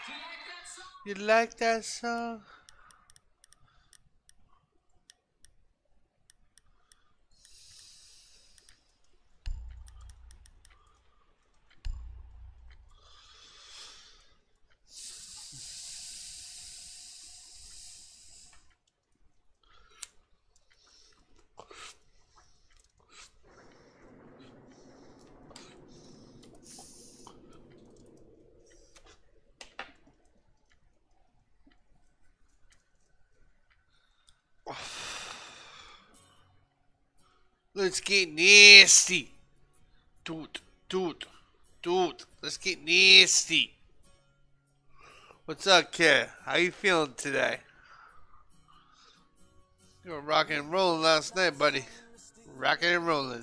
You like that song? Let's get nasty. Dude. Let's get nasty. What's up, kid? How you feeling today? You were rocking and rolling last night, buddy. Rocking and rolling.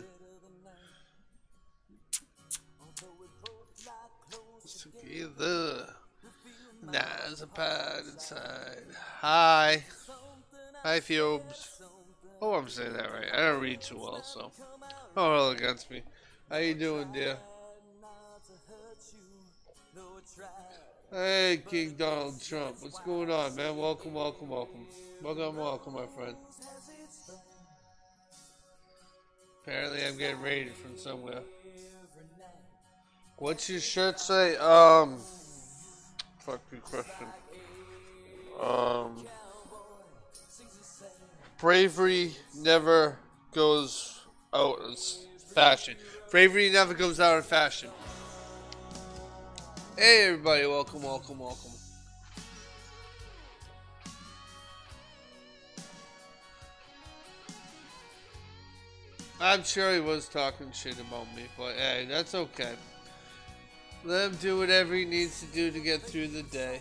Together. There's a pad inside. Hi. Hi, Fiobes. Oh, I'm saying that right. I don't read too well, so don't roll against me. How you doing, dear? Hey, King Donald Trump. What's going on, man? Welcome, my friend. Apparently, I'm getting raided from somewhere. What's your shirt say? Fuck your question. Bravery never goes out of fashion. Bravery never goes out of fashion. Hey everybody, welcome. I'm sure he was talking shit about me, but hey, that's okay. Let him do whatever he needs to do to get through the day.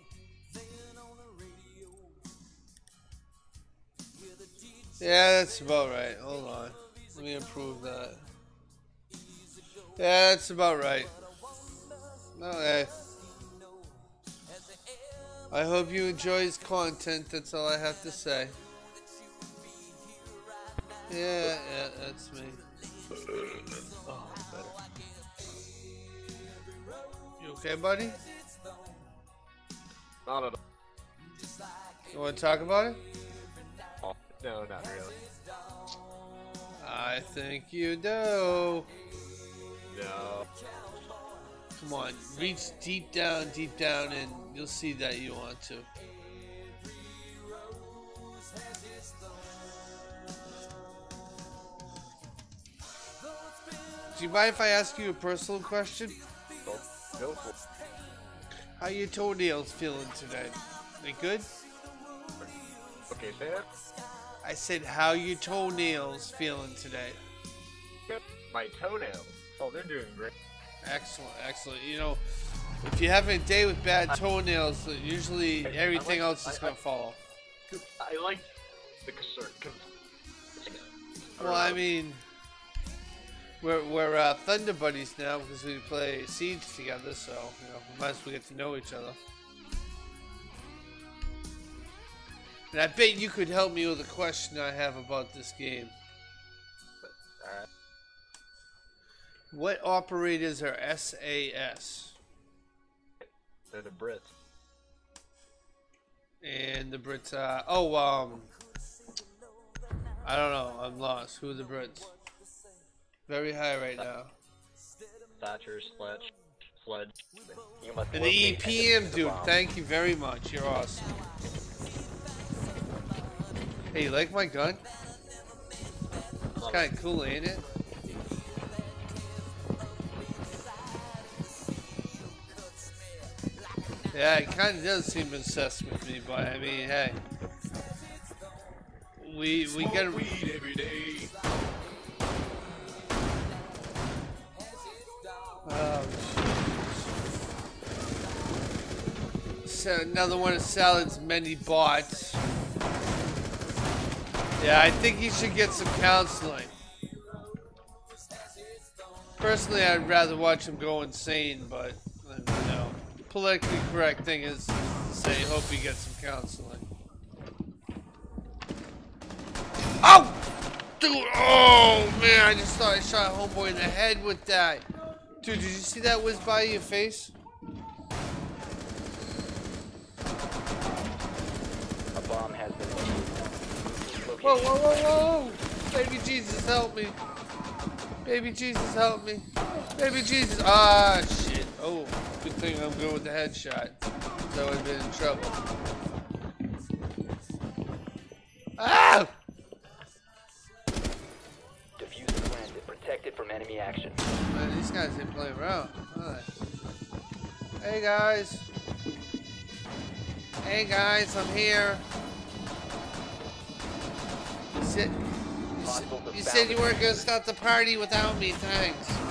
Yeah, that's about right. Hold on. Let me improve that. Yeah, that's about right. Okay. I hope you enjoy his content. That's all I have to say. Yeah, that's me. Oh, better. You okay, buddy? Not at all. You want to talk about it? No, not really. I think you do. No. Come on, reach deep down, and you'll see that you want to. Do you mind if I ask you a personal question? Go for it. How your toenails feeling today? They good? Okay, say that. I said, how your toenails feeling today? My toenails. Oh, they're doing great. Excellent. You know, if you have a day with bad toenails, usually everything else is gonna fall. I like the concern. Well, I mean, we're Thunder Buddies now because we play Siege together, so you know, we might as well get to know each other. And I bet you could help me with a question I have about this game. Alright. What operators are SAS? They're the Brits. And the Brits are... I don't know. I'm lost. Who are the Brits? Very high right now. Thatcher, Sledge. And the EPM, dude. Thank you very much. You're awesome. Hey, you like my gun? It's kind of cool, ain't it? Yeah, it kind of does seem obsessed with me, but I mean, hey, we get weed every day. Oh, so another one of Salad's many bots. Yeah, I think he should get some counseling. Personally, I'd rather watch him go insane, but you know, politically correct thing is to say, hope he gets some counseling. Oh! Dude, oh man, I just thought I shot a homeboy in the head with that. Dude, did you see that whiz by your face? Whoa, whoa, whoa, whoa! Baby Jesus, help me! Baby Jesus, help me! Baby Jesus! Ah, shit! Oh, good thing I'm good with the headshot. So I would have been in trouble. Ah! Diffuser planted, protected from enemy action. Man, these guys ain't playing around. Hey guys. Hey guys, I'm here. You said you weren't gonna start the party without me. Thanks.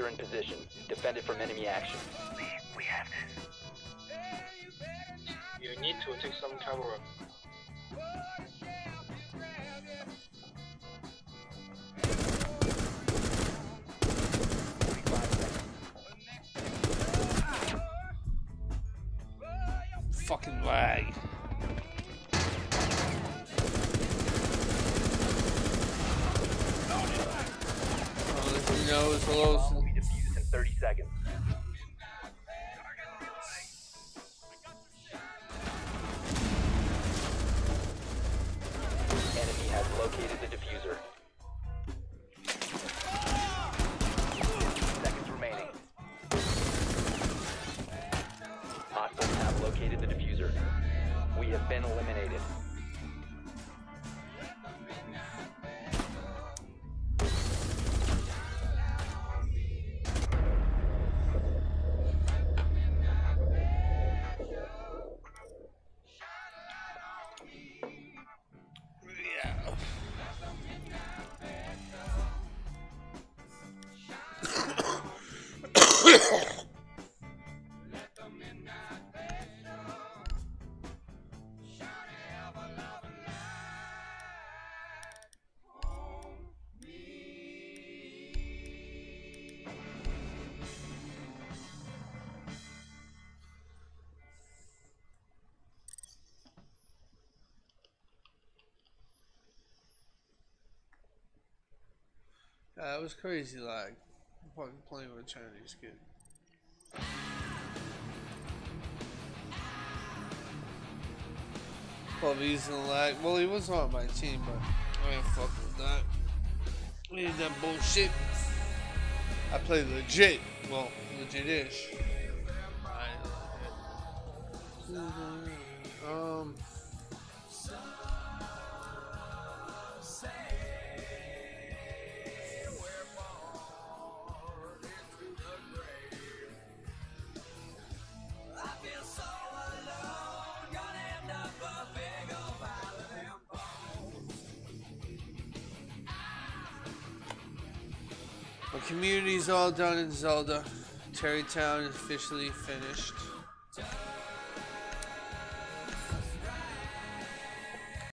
diffuser in position. Defend it from enemy action. We have this. You need to take some camera. Fucking lag. Oh, this knows hello. Bomb will be defused in 30 seconds. Enemy has located the diffuser. 15 seconds remaining. Hostiles have located the diffuser. We have been eliminated. That was crazy lag. I'm fucking playing with a Chinese kid. Well, he's in the lag. Well, he was on my team, but I ain't fucking with that. We need that bullshit. I play legit. Well, legit-ish. The community's all done in Zelda. Terrytown is officially finished.